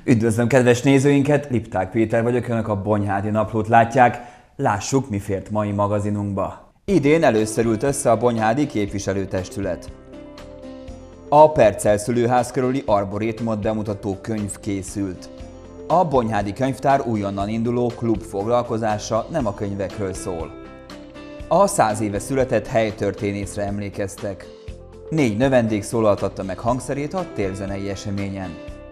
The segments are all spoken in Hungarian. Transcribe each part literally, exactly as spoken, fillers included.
Üdvözlöm kedves nézőinket, Lipták Péter vagyok, önök a Bonyhádi Naplót látják. Lássuk, mi fért mai magazinunkba. Idén először ült össze a Bonyhádi képviselőtestület. A Perccel szülőház körüli arborétumot bemutató könyv készült. A Bonyhádi Könyvtár újonnan induló klub foglalkozása nem a könyvekről szól. A száz éve született helytörténészre emlékeztek. Négy növendék szólaltatta meg hangszerét a térzenei eseményen.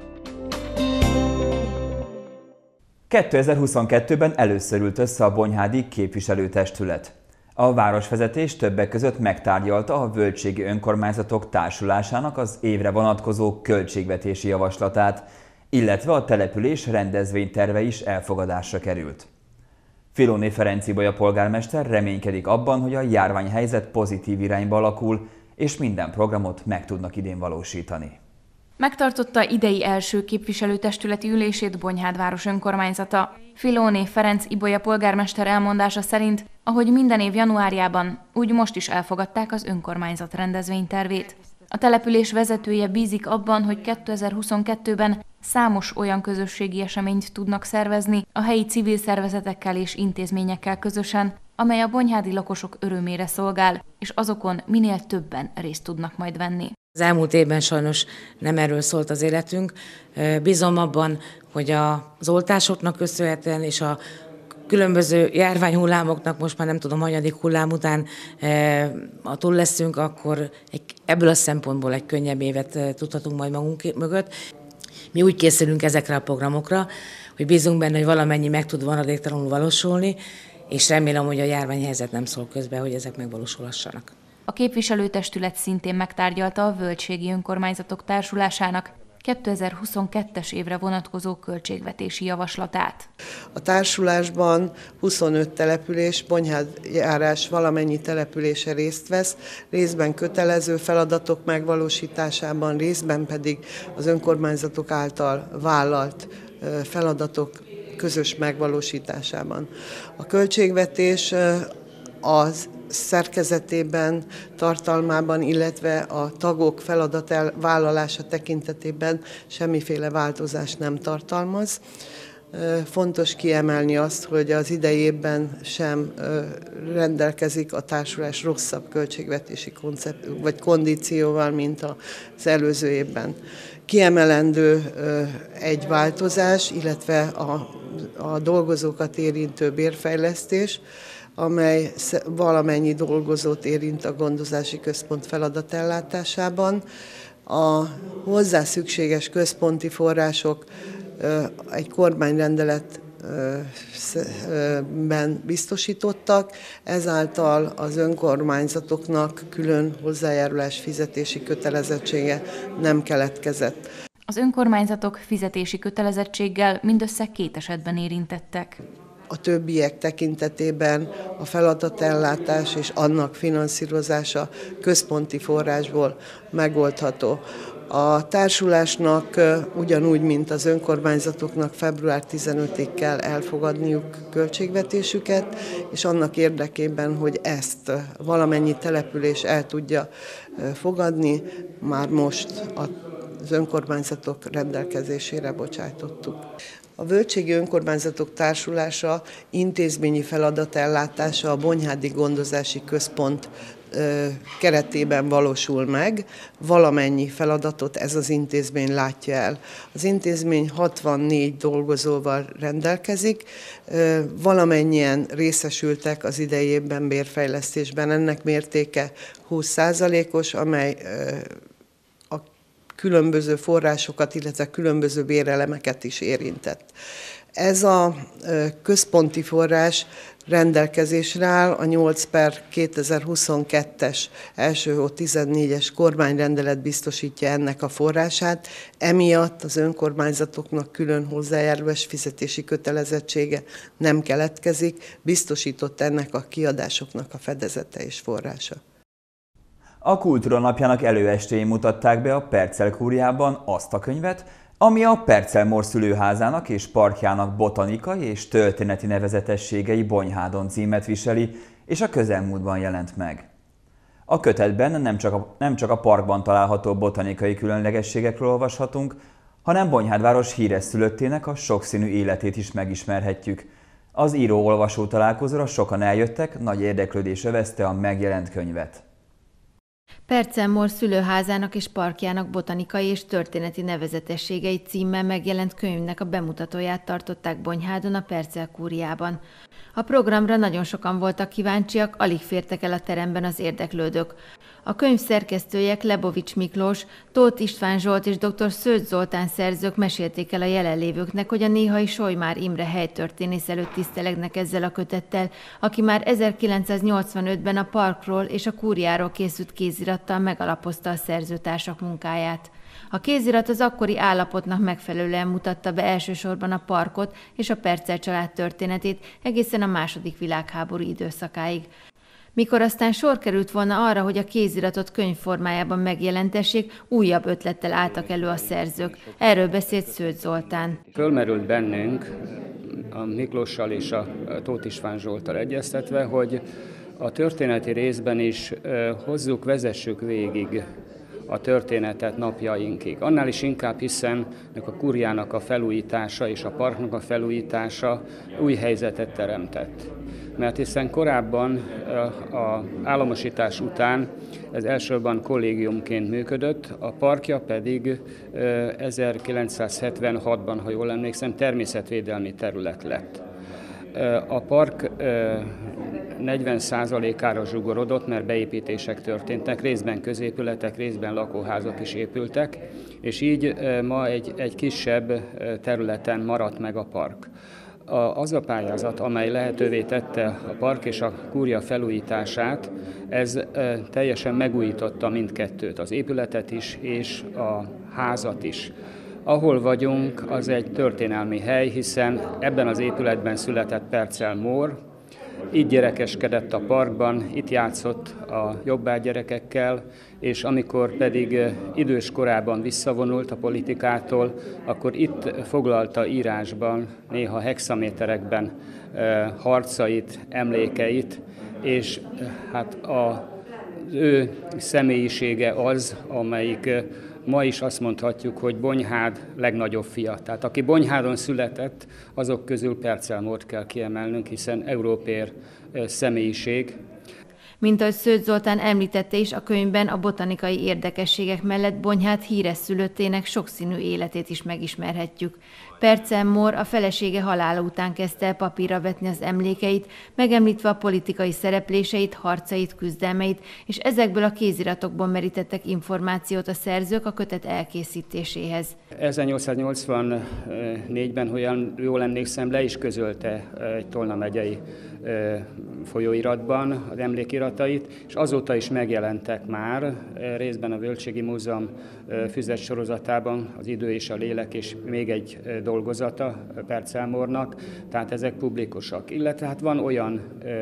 kétezer-huszonkettőben először ült össze a Bonyhádi képviselőtestület. A városvezetés többek között megtárgyalta a Völgységi Önkormányzatok Társulásának az évre vonatkozó költségvetési javaslatát, illetve a település rendezvényterve is elfogadásra került. Filóné Ferenc Ibolya polgármester reménykedik abban, hogy a járványhelyzet pozitív irányba alakul, és minden programot meg tudnak idén valósítani. Megtartotta idei első képviselőtestületi ülését Bonyhád város önkormányzata. Filóné Ferenc Ibolya polgármester elmondása szerint, ahogy minden év januárjában, úgy most is elfogadták az önkormányzat rendezvénytervét. A település vezetője bízik abban, hogy kétezer-huszonkettőben számos olyan közösségi eseményt tudnak szervezni a helyi civil szervezetekkel és intézményekkel közösen, amely a bonyhádi lakosok örömére szolgál, és azokon minél többen részt tudnak majd venni. Az elmúlt évben sajnos nem erről szólt az életünk. Bízom abban, hogy az oltásoknak köszönhetően és a különböző járványhullámoknak, most már nem tudom, hanyadik hullám után, ha túl leszünk, akkor ebből a szempontból egy könnyebb évet tudhatunk majd magunk mögött. Mi úgy készülünk ezekre a programokra, hogy bízunk benne, hogy valamennyi meg tud maradéktalanul valósulni, és remélem, hogy a járványhelyzet nem szól közbe, hogy ezek megvalósulhassanak. A képviselőtestület szintén megtárgyalta a Völgységi Önkormányzatok Társulásának kétezer-huszonkettes évre vonatkozó költségvetési javaslatát. A társulásban huszonöt település, Bonyhád járás valamennyi települése részt vesz, részben kötelező feladatok megvalósításában, részben pedig az önkormányzatok által vállalt feladatok közös megvalósításában. A költségvetés az szerkezetében, tartalmában, illetve a tagok feladatvállalása tekintetében semmiféle változást nem tartalmaz. Fontos kiemelni azt, hogy az idei évben sem rendelkezik a társulás rosszabb költségvetési koncept, vagy kondícióval, mint az előző évben. Kiemelendő egy változás, illetve a, a dolgozókat érintő bérfejlesztés, amely valamennyi dolgozót érint a gondozási központ feladatellátásában. A hozzá szükséges központi források egy kormányrendeletben biztosítottak, ezáltal az önkormányzatoknak külön hozzájárulás fizetési kötelezettsége nem keletkezett. Az önkormányzatok fizetési kötelezettséggel mindössze két esetben érintettek. A többiek tekintetében a feladatellátás és annak finanszírozása központi forrásból megoldható. A társulásnak ugyanúgy, mint az önkormányzatoknak február tizenötödikéig kell elfogadniuk költségvetésüket, és annak érdekében, hogy ezt valamennyi település el tudja fogadni, már most az önkormányzatok rendelkezésére bocsájtottuk. A Völgységi Önkormányzatok Társulása intézményi feladatellátása a Bonyhádi Gondozási Központ keretében valósul meg. Valamennyi feladatot ez az intézmény látja el. Az intézmény hatvannégy dolgozóval rendelkezik, valamennyien részesültek az idei évben bérfejlesztésben. Ennek mértéke húsz százalékos, amely különböző forrásokat, illetve különböző bérelemeket is érintett. Ez a központi forrás rendelkezésre áll a nyolc per kétezer-huszonkettes első hó tizennégyes kormányrendelet biztosítja ennek a forrását, emiatt az önkormányzatoknak külön hozzájárulás fizetési kötelezettsége nem keletkezik, biztosított ennek a kiadásoknak a fedezete és forrása. A Kultúra Napjának előestéjén mutatták be a Perccel kúriában azt a könyvet, ami a Perccel Mór szülőházának és parkjának botanikai és történeti nevezetességei Bonyhádon címet viseli, és a közelmúltban jelent meg. A kötetben nem csak a, nem csak a parkban található botanikai különlegességekről olvashatunk, hanem Bonyhádváros híres szülöttének a sokszínű életét is megismerhetjük. Az író-olvasó találkozóra sokan eljöttek, nagy érdeklődés övezte a megjelent könyvet. Percel Mór szülőházának és parkjának botanikai és történeti nevezetességei címmel megjelent könyvnek a bemutatóját tartották Bonyhádon a Percel kúriában. A programra nagyon sokan voltak kíváncsiak, alig fértek el a teremben az érdeklődők. A könyv szerkesztője Klebovics Miklós, Tóth István Zsolt és dr. Szőcs Zoltán szerzők mesélték el a jelenlévőknek, hogy a néhai Solymár Imre helytörténész előtt tisztelegnek ezzel a kötettel, aki már ezerkilencszáznyolcvanötben a parkról és a kúriáról készült kézirattal megalapozta a szerzőtársak munkáját. A kézirat az akkori állapotnak megfelelően mutatta be elsősorban a parkot és a Percel család történetét egészen a második világháború időszakáig. Mikor aztán sor került volna arra, hogy a kéziratot könyvformájában megjelentessék, újabb ötlettel álltak elő a szerzők. Erről beszélt Szőcs Zoltán. Fölmerült bennünk a Miklóssal és a Tóth István Zsolttal egyeztetve, hogy a történeti részben is hozzuk, vezessük végig a történetet napjainkig. Annál is inkább, hiszen a kúriának a felújítása és a parknak a felújítása új helyzetet teremtett. Mert hiszen korábban az államosítás után ez elsősorban kollégiumként működött, a parkja pedig ezerkilencszázhetvenhatban, ha jól emlékszem, természetvédelmi terület lett. A park negyven százalékára zsugorodott, mert beépítések történtek, részben középületek, részben lakóházak is épültek, és így ma egy, egy kisebb területen maradt meg a park. Az a pályázat, amely lehetővé tette a park és a kúria felújítását, ez teljesen megújította mindkettőt, az épületet is és a házat is. Ahol vagyunk, az egy történelmi hely, hiszen ebben az épületben született Percel Mór, itt gyerekeskedett a parkban, itt játszott a jobbágy gyerekekkel, és amikor pedig idős korában visszavonult a politikától, akkor itt foglalta írásban, néha hexaméterekben harcait, emlékeit, és hát az ő személyisége az, amelyik ma is azt mondhatjuk, hogy Bonyhád legnagyobb fia. Tehát aki Bonyhádon született, azok közül Percel Mórt kell kiemelnünk, hiszen európér személyiség. Mint ahogy Szőcs Zoltán említette is, a könyvben a botanikai érdekességek mellett Bonyhád híres szülöttének sokszínű életét is megismerhetjük. Percel Mór a felesége halála után kezdte el papírra vetni az emlékeit, megemlítve a politikai szerepléseit, harcait, küzdelmeit, és ezekből a kéziratokból merítettek információt a szerzők a kötet elkészítéséhez. ezernyolcszáznyolcvannégyben, olyan jól emlékszem, le is közölte egy Tolna megyei folyóiratban az emlékiratait, és azóta is megjelentek már részben a Völgységi Múzeum füzet sorozatában az Idő és a lélek, és még egy dolgozata Percel Mórnak, tehát ezek publikusak. Illetve hát van olyan,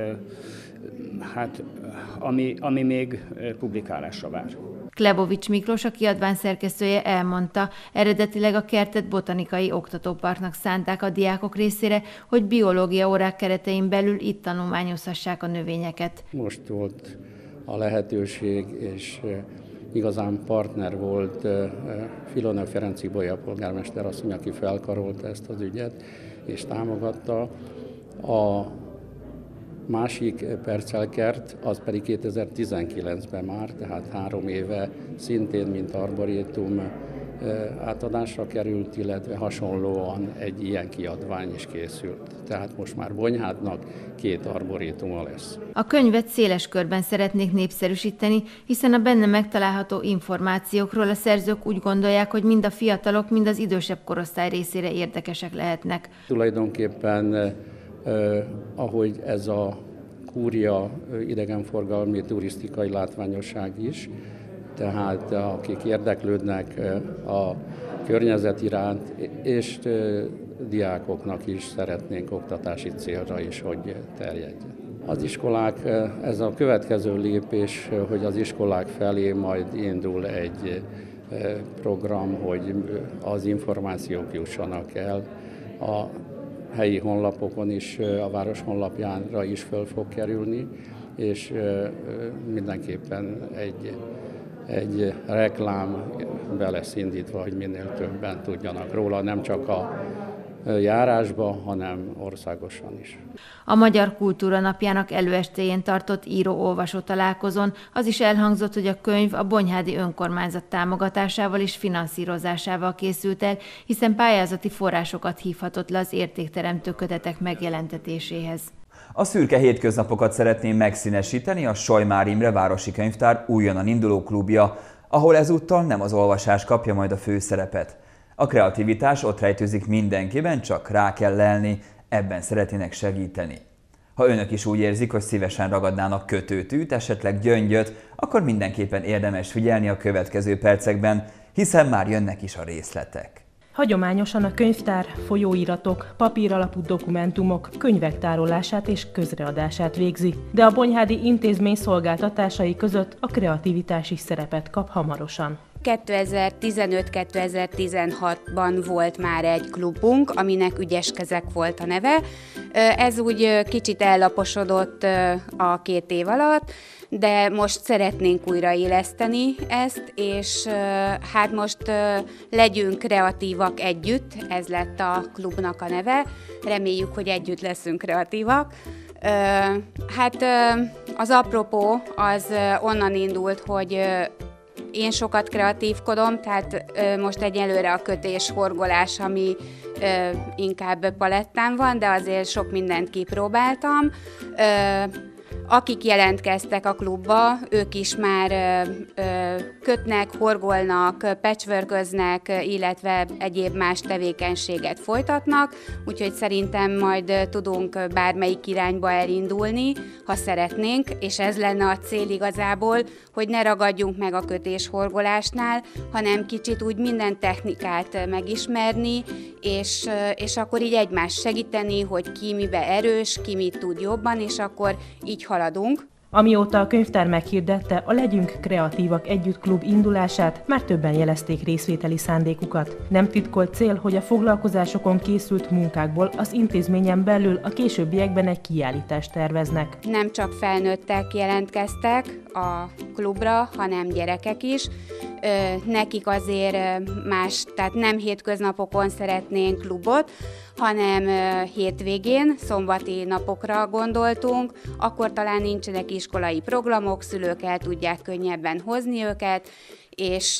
hát, ami, ami még publikálásra vár. Klebovics Miklós, a kiadvány szerkesztője elmondta, eredetileg a kertet botanikai oktatóparknak szánták a diákok részére, hogy biológia órák keretein belül itt tanulmányozhassák a növényeket. Most volt a lehetőség, és igazán partner volt Filónia Ferenc Ibolya polgármester asszony, aki felkarolta ezt az ügyet, és támogatta. A másik Percelkert, az pedig kétezer-tizenkilencben már, tehát három éve szintén, mint arborétum átadásra került, illetve hasonlóan egy ilyen kiadvány is készült. Tehát most már Bonyhádnak két arborétuma lesz. A könyvet széles körben szeretnék népszerűsíteni, hiszen a benne megtalálható információkról a szerzők úgy gondolják, hogy mind a fiatalok, mind az idősebb korosztály részére érdekesek lehetnek. Tulajdonképpen eh, ahogy ez a kúria idegenforgalmi turisztikai látványosság is, tehát akik érdeklődnek a környezet iránt, és diákoknak is szeretnénk oktatási célra is, hogy terjedjen. Az iskolák, ez a következő lépés, hogy az iskolák felé majd indul egy program, hogy az információk jussanak el. A helyi honlapokon is, a város honlapjára is föl fog kerülni, és mindenképpen egy egy reklám be lesz indítva, hogy minél többen tudjanak róla, nem csak a járásba, hanem országosan is. A Magyar Kultúra Napjának előestéjén tartott író-olvasó találkozón az is elhangzott, hogy a könyv a Bonyhádi Önkormányzat támogatásával és finanszírozásával készült el, hiszen pályázati forrásokat hívhatott le az értékteremtő kötetek megjelentetéséhez. A szürke hétköznapokat szeretném megszínesíteni a Sojmár Imre Városi Könyvtár újonnan induló klubja, ahol ezúttal nem az olvasás kapja majd a főszerepet. A kreativitás ott rejtőzik mindenkiben, csak rá kell lelni, ebben szeretnének segíteni. Ha önök is úgy érzik, hogy szívesen ragadnának kötőtűt, esetleg gyöngyöt, akkor mindenképpen érdemes figyelni a következő percekben, hiszen már jönnek is a részletek. Hagyományosan a könyvtár folyóiratok, papíralapú dokumentumok, könyvek tárolását és közreadását végzi, de a bonyhádi intézmény szolgáltatásai között a kreativitás is szerepet kap hamarosan. kétezer-tizenöt kétezer-tizenhatban volt már egy klubunk, aminek Ügyes Kezek volt a neve. Ez úgy kicsit ellaposodott a két év alatt, de most szeretnénk újraéleszteni ezt, és hát most legyünk kreatívak együtt, ez lett a klubnak a neve. Reméljük, hogy együtt leszünk kreatívak. Hát az apropó az onnan indult, hogy én sokat kreatívkodom, tehát ö, most egyelőre a kötés, horgolás, ami ö, inkább palettán van, de azért sok mindent kipróbáltam. Ö, akik jelentkeztek a klubba, ők is már ö, ö, kötnek, horgolnak, patchworköznek, illetve egyéb más tevékenységet folytatnak, úgyhogy szerintem majd tudunk bármelyik irányba elindulni, ha szeretnénk, és ez lenne a cél igazából, hogy ne ragadjunk meg a kötés-horgolásnál, hanem kicsit úgy minden technikát megismerni, és, és akkor így egymást segíteni, hogy ki mibe erős, ki mit tud jobban, és akkor így haladunk. Amióta a könyvtár meghirdette a Legyünk Kreatívak Együtt klub indulását, már többen jelezték részvételi szándékukat. Nem titkolt cél, hogy a foglalkozásokon készült munkákból az intézményen belül a későbbiekben egy kiállítást terveznek. Nem csak felnőttek jelentkeztek a klubra, hanem gyerekek is. Nekik azért más, tehát nem hétköznapokon szeretnénk klubot, hanem hétvégén, szombati napokra gondoltunk, akkor talán nincsenek iskolai programok, szülők el tudják könnyebben hozni őket, és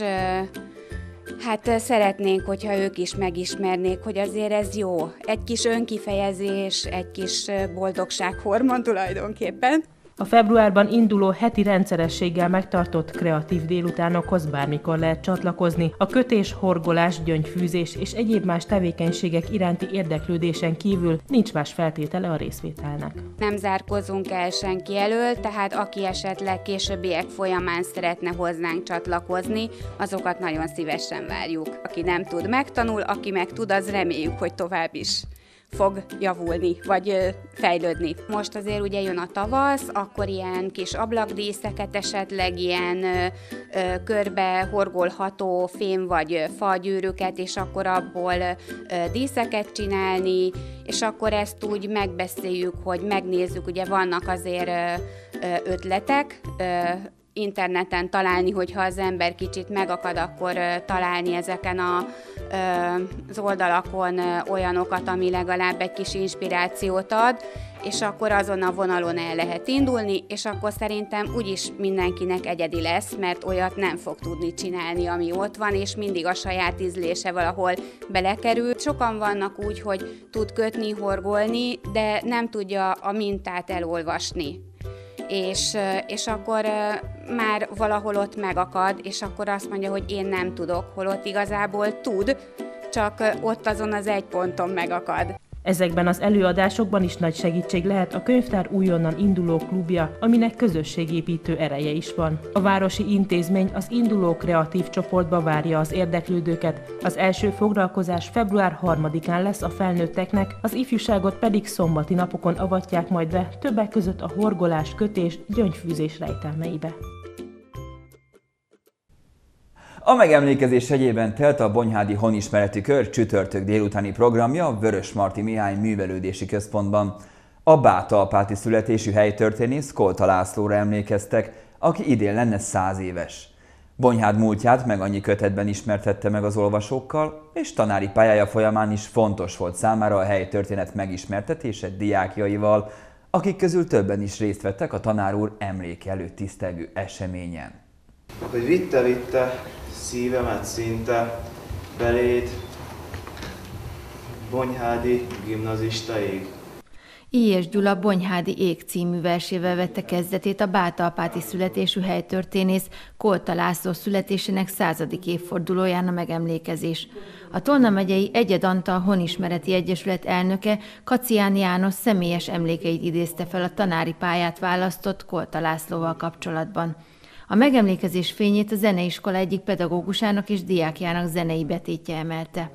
hát szeretnénk, hogyha ők is megismernék, hogy azért ez jó. Egy kis önkifejezés, egy kis boldogsághormon tulajdonképpen. A februárban induló heti rendszerességgel megtartott kreatív délutánokhoz bármikor lehet csatlakozni. A kötés, horgolás, gyöngyfűzés és egyéb más tevékenységek iránti érdeklődésen kívül nincs más feltétele a részvételnek. Nem zárkózunk el senki elől, tehát aki esetleg későbbiek folyamán szeretne hozzánk csatlakozni, azokat nagyon szívesen várjuk. Aki nem tud, megtanul, aki meg tud, az reméljük, hogy tovább is fog javulni, vagy fejlődni. Most azért ugye jön a tavasz, akkor ilyen kis ablakdíszeket, esetleg ilyen ö, ö, körbe horgolható fém vagy fagyűrűket, és akkor abból ö, díszeket csinálni, és akkor ezt úgy megbeszéljük, hogy megnézzük, ugye vannak azért ö, ö, ötletek, ö, interneten találni, hogyha az ember kicsit megakad, akkor találni ezeken a, az oldalakon olyanokat, ami legalább egy kis inspirációt ad, és akkor azon a vonalon el lehet indulni, és akkor szerintem úgyis mindenkinek egyedi lesz, mert olyat nem fog tudni csinálni, ami ott van, és mindig a saját ízlése valahol belekerül. Sokan vannak úgy, hogy tud kötni, horgolni, de nem tudja a mintát elolvasni. És, és akkor már valahol ott megakad, és akkor azt mondja, hogy én nem tudok, holott igazából tud, csak ott azon az egy ponton megakad. Ezekben az előadásokban is nagy segítség lehet a könyvtár újonnan induló klubja, aminek közösségépítő ereje is van. A városi intézmény az induló kreatív csoportba várja az érdeklődőket. Az első foglalkozás február harmadikán lesz a felnőtteknek, az ifjúságot pedig szombati napokon avatják majd be, többek között a horgolás, kötés, gyöngyfűzés rejtelmeibe. A megemlékezés jegyében telt a Bonyhádi Honismereti Kör csütörtök délutáni programja a Vörösmarty Mihály Művelődési Központban. A bátalpáti születésű helytörténész Kolta Lászlóra emlékeztek, aki idén lenne száz éves. Bonyhád múltját meg annyi kötetben ismertette meg az olvasókkal, és tanári pályája folyamán is fontos volt számára a helytörténet megismertetése diákjaival, akik közül többen is részt vettek a tanár úr emléke előtt tisztelgő eseményen. Hogy vitte-vitte szívemet szinte beléd, bonyhádi gimnazistaig. Illyes Gyula Bonyhádi ég című versével vette kezdetét a bátalpáti születésű helytörténész Kolta László születésének századik évfordulóján a megemlékezés. A Tolna megyei Egyed Antal Honismereti Egyesület elnöke Kacián János személyes emlékeit idézte fel a tanári pályát választott Kolta Lászlóval kapcsolatban. A megemlékezés fényét a zeneiskola egyik pedagógusának és diákjának zenei betétje emelte.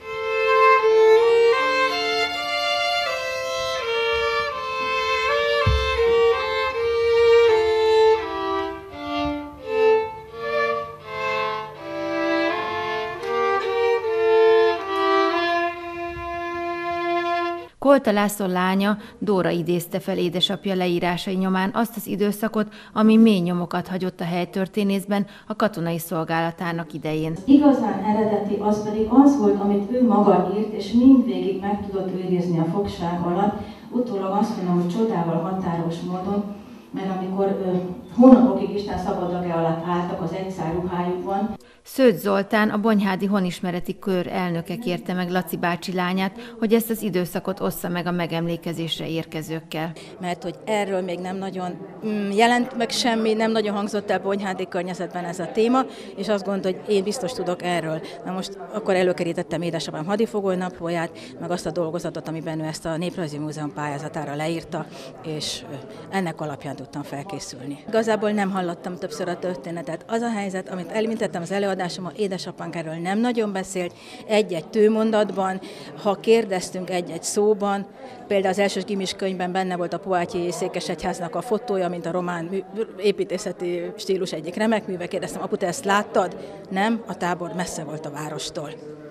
Kolta László lánya, Dóra idézte fel édesapja leírásai nyomán azt az időszakot, ami mély nyomokat hagyott a helytörténészben a katonai szolgálatának idején. Igazán eredeti az pedig az volt, amit ő maga írt, és mindvégig meg tudott őrizni a fogság alatt. Utólag azt mondom, hogy csodával határos módon, mert amikor ö, hónapokig Isten szabadlage alatt álltak az egyszárruhájukban. Szőcs Zoltán, a Bonyhádi Honismereti Kör elnöke kérte meg Laci bácsi lányát, hogy ezt az időszakot ossza meg a megemlékezésre érkezőkkel. Mert hogy erről még nem nagyon jelent meg semmi, nem nagyon hangzott el bonyhádi környezetben ez a téma, és azt gondolom, hogy én biztos tudok erről. Na most akkor előkerítettem édesapám hadifogoly naplóját, meg azt a dolgozatot, amiben ő ezt a Néprajzi Múzeum pályázatára leírta, és ennek alapján tudtam felkészülni. Igazából nem hallottam többször a történetet. Az a helyzet, amit elmintettem az előadásomban, édesapánk erről nem nagyon beszélt, egy-egy tőmondatban, ha kérdeztünk egy-egy szóban, például az első gimis könyvben benne volt a Poitiers székesegyháznak a fotója, mint a román építészeti stílus egyik remek műve. Kérdeztem, apu, te ezt láttad? Nem, a tábor messze volt a várostól.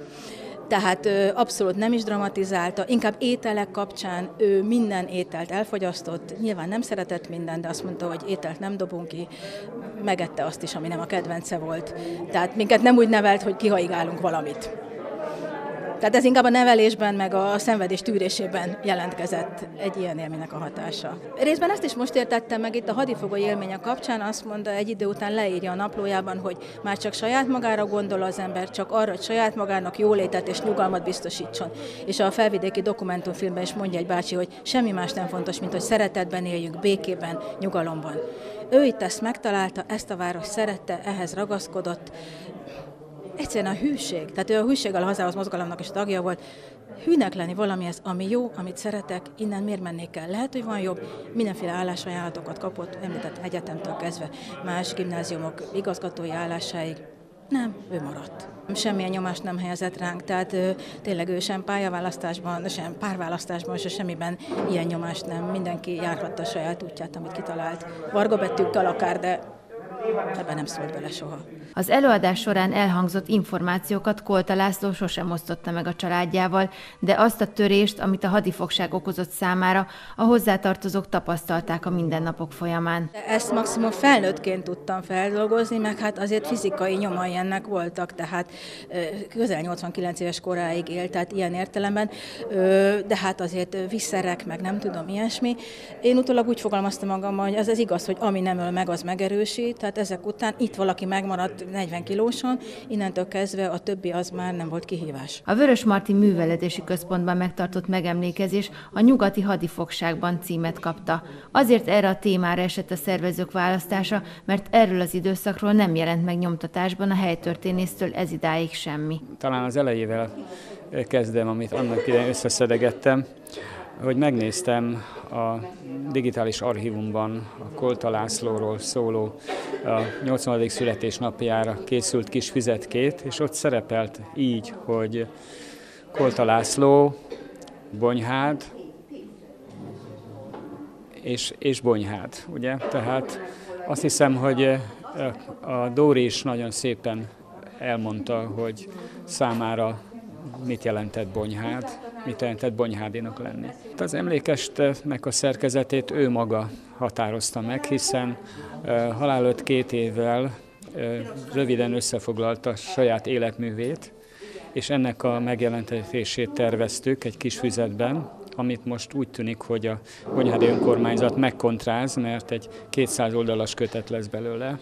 Tehát ö, abszolút nem is dramatizálta, inkább ételek kapcsán ő minden ételt elfogyasztott, nyilván nem szeretett minden, de azt mondta, hogy ételt nem dobunk ki, megette azt is, ami nem a kedvence volt. Tehát minket nem úgy nevelt, hogy kihaigálunk valamit. Tehát ez inkább a nevelésben, meg a szenvedés tűrésében jelentkezett egy ilyen élménynek a hatása. Részben ezt is most értettem meg itt a hadifogoly élménye kapcsán, azt mondta, egy idő után leírja a naplójában, hogy már csak saját magára gondol az ember, csak arra, hogy saját magának jólétet és nyugalmat biztosítson. És a felvidéki dokumentumfilmben is mondja egy bácsi, hogy semmi más nem fontos, mint hogy szeretetben éljünk, békében, nyugalomban. Ő itt ezt megtalálta, ezt a város szerette, ehhez ragaszkodott. Egyszerűen a hűség, tehát ő a hűséggel a hazához mozgalomnak is tagja volt, hűnek lenni valamihez, ami jó, amit szeretek, innen miért mennék el? Lehet, hogy van jobb, mindenféle állásajánlatokat kapott, említett egyetemtől kezdve, más gimnáziumok igazgatói állásáig. Nem, ő maradt. Semmilyen nyomást nem helyezett ránk, tehát ő, tényleg ő sem pályaválasztásban, sem párválasztásban, sem semmiben ilyen nyomást nem. Mindenki járhatta a saját útját, amit kitalált. Varga betűkkel akár, de ebben nem szólt bele soha. Az előadás során elhangzott információkat Kolta László sosem osztotta meg a családjával, de azt a törést, amit a hadifogság okozott számára, a hozzátartozók tapasztalták a mindennapok folyamán. Ezt maximum felnőttként tudtam feldolgozni, meg hát azért fizikai nyomai ennek voltak, tehát közel nyolcvankilenc éves koráig élt, tehát ilyen értelemben, de hát azért visszerek, meg nem tudom, ilyesmi. Én utólag úgy fogalmaztam magammal, hogy ez az igaz, hogy ami nem öl meg, az megerősít, tehát ezek után itt valaki megmaradt negyven kilóson, innentől kezdve a többi az már nem volt kihívás. A Vörösmarty Művelődési Központban megtartott megemlékezés a Nyugati Hadifogságban címet kapta. Azért erre a témára esett a szervezők választása, mert erről az időszakról nem jelent meg nyomtatásban a helytörténésztől ezidáig semmi. Talán az elejével kezdem, amit annak idején összeszedegettem, hogy megnéztem a digitális archívumban a Kolta Lászlóról szóló a nyolcvanadik születésnapjára készült kis füzetkét, és ott szerepelt így, hogy Kolta László, Bonyhád és, és Bonyhád, ugye? Tehát azt hiszem, hogy a Dóri is nagyon szépen elmondta, hogy számára mit jelentett Bonyhád, mit jelentett bonyhádinak lenni. Az emlékestnek a szerkezetét ő maga határozta meg, hiszen halál előtt két évvel röviden összefoglalta saját életművét, és ennek a megjelentetését terveztük egy kis füzetben, amit most úgy tűnik, hogy a Bonyhádi Önkormányzat megkontráz, mert egy kétszáz oldalas kötet lesz belőle.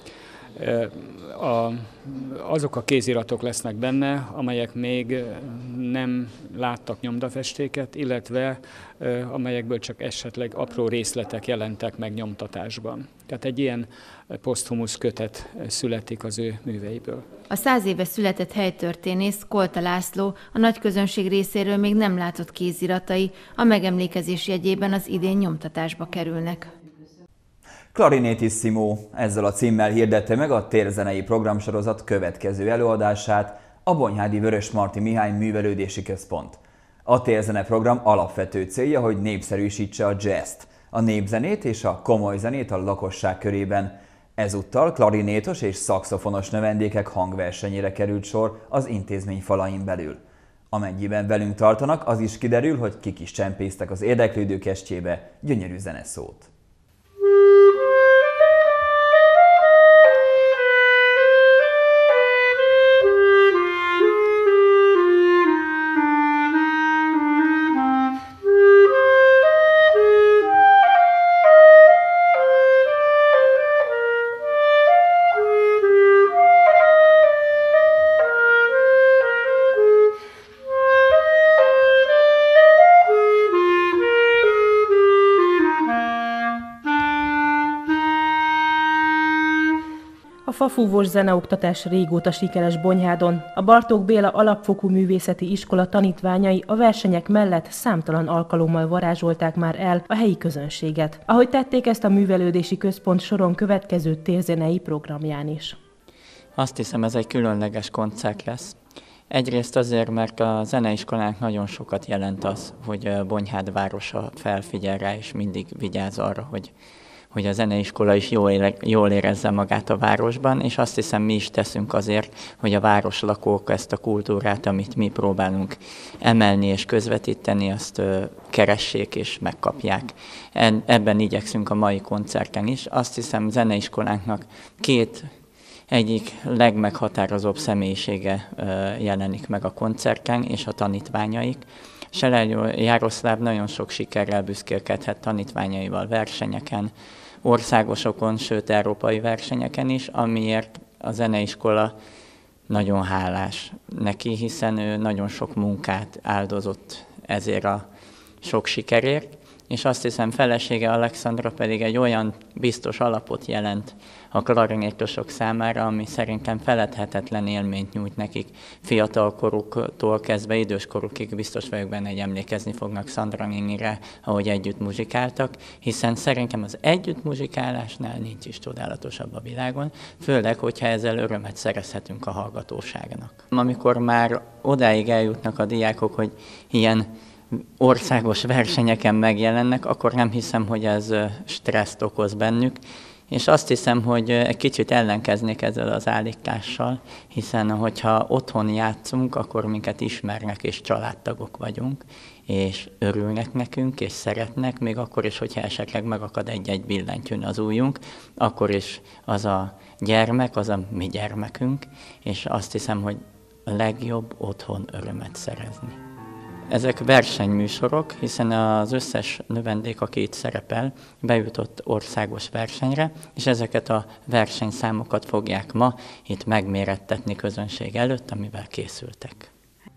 A, azok a kéziratok lesznek benne, amelyek még nem láttak nyomdafestéket, illetve amelyekből csak esetleg apró részletek jelentek meg nyomtatásban. Tehát egy ilyen poszthumusz kötet születik az ő műveiből. A száz éve született helytörténész, Kolta László a nagy közönség részéről még nem látott kéziratai a megemlékezés jegyében az idén nyomtatásba kerülnek. Clarinetissimo ezzel a címmel hirdette meg a térzenei programsorozat következő előadását a Bonyhádi Vörösmarty Mihály Művelődési Központ. A térzene program alapvető célja, hogy népszerűsítse a jazzt, a népzenét és a komoly zenét a lakosság körében. Ezúttal klarinétos és szaxofonos növendékek hangversenyére került sor az intézmény falain belül. Amennyiben velünk tartanak, az is kiderül, hogy kik is csempésztek az érdeklődők estjébe gyönyörű zeneszót. A fafúvós zeneoktatás régóta sikeres Bonyhádon. A Bartók Béla Alapfokú Művészeti Iskola tanítványai a versenyek mellett számtalan alkalommal varázsolták már el a helyi közönséget, ahogy tették ezt a Művelődési Központ soron következő térzenei programján is. Azt hiszem, ez egy különleges koncert lesz. Egyrészt azért, mert a zeneiskolánk nagyon sokat jelent az, hogy Bonyhád városa felfigyel rá, és mindig vigyáz arra, hogy hogy a zeneiskola is jól, ére, jól érezze magát a városban, és azt hiszem, mi is teszünk azért, hogy a városlakók ezt a kultúrát, amit mi próbálunk emelni és közvetíteni, azt ö, keressék és megkapják. Ebben igyekszünk a mai koncerten is. Azt hiszem, zeneiskolánknak két egyik legmeghatározóbb személyisége ö, jelenik meg a koncerten, és a tanítványaik. Seller Jároszláv nagyon sok sikerrel büszkélkedhet tanítványaival versenyeken, országosokon, sőt európai versenyeken is, amiért a zeneiskola nagyon hálás neki, hiszen ő nagyon sok munkát áldozott ezért a sok sikerért, és azt hiszem felesége Alexandra pedig egy olyan biztos alapot jelent a klarinétosok számára, ami szerintem feledhetetlen élményt nyújt nekik. Fiatalkoruktól kezdve időskorukig biztos vagyok benne, hogy emlékezni fognak Szandra nénire, ahogy együtt muzsikáltak, hiszen szerintem az együtt muzsikálásnál nincs is csodálatosabb a világon, főleg, hogyha ezzel örömet szerezhetünk a hallgatóságnak. Amikor már odáig eljutnak a diákok, hogy ilyen országos versenyeken megjelennek, akkor nem hiszem, hogy ez stresszt okoz bennük, és azt hiszem, hogy egy kicsit ellenkeznék ezzel az állítással, hiszen hogyha otthon játszunk, akkor minket ismernek és családtagok vagyunk, és örülnek nekünk, és szeretnek, még akkor is, hogyha esetleg megakad egy-egy billentyűn az ujjunk, akkor is az a gyermek, az a mi gyermekünk, és azt hiszem, hogy a legjobb otthon örömet szerezni. Ezek versenyműsorok, hiszen az összes növendék, aki itt szerepel, bejutott országos versenyre, és ezeket a versenyszámokat fogják ma itt megmérettetni közönség előtt, amivel készültek.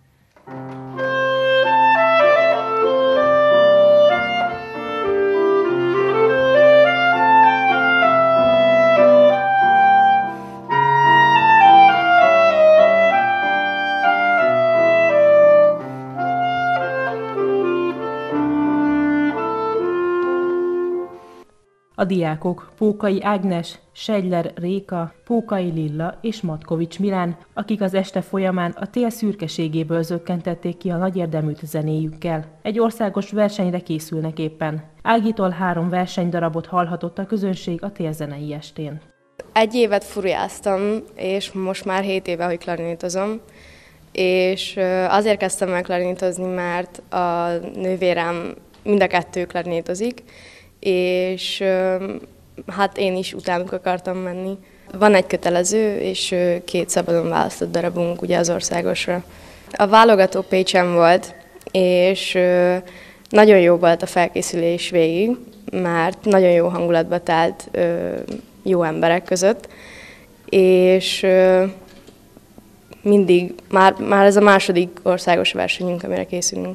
A diákok Pókai Ágnes, Seidler Réka, Pókai Lilla és Matkovics Milán, akik az este folyamán a tél szürkeségéből zökkentették ki a nagy érdeműt zenéjükkel. Egy országos versenyre készülnek éppen. Ágitól három versenydarabot hallhatott a közönség a télzenei estén. Egy évet furiáztam, és most már hét éve, hogy klarinétozom. És azért kezdtem el klarinétozni, mert a nővérem mind a kettő klarinétozik, és hát én is utánuk akartam menni. Van egy kötelező és két szabadon választott darabunk ugye az országosra. A válogató Pécsen volt, és nagyon jó volt a felkészülés végig, mert nagyon jó hangulatba telt jó emberek között, és mindig, már, már ez a második országos versenyünk, amire készülünk.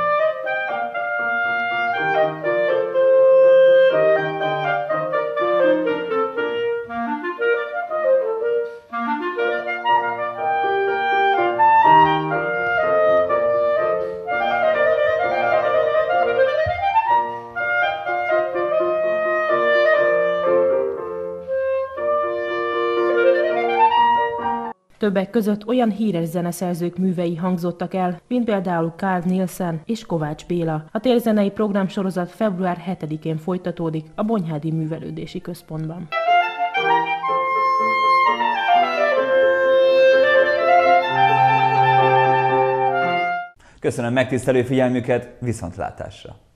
Többek között olyan híres zeneszerzők művei hangzottak el, mint például Carl Nielsen és Kovács Béla. A térzenei programsorozat február hetedikén folytatódik a Bonyhádi Művelődési Központban. Köszönöm megtisztelő figyelmüket, viszontlátásra!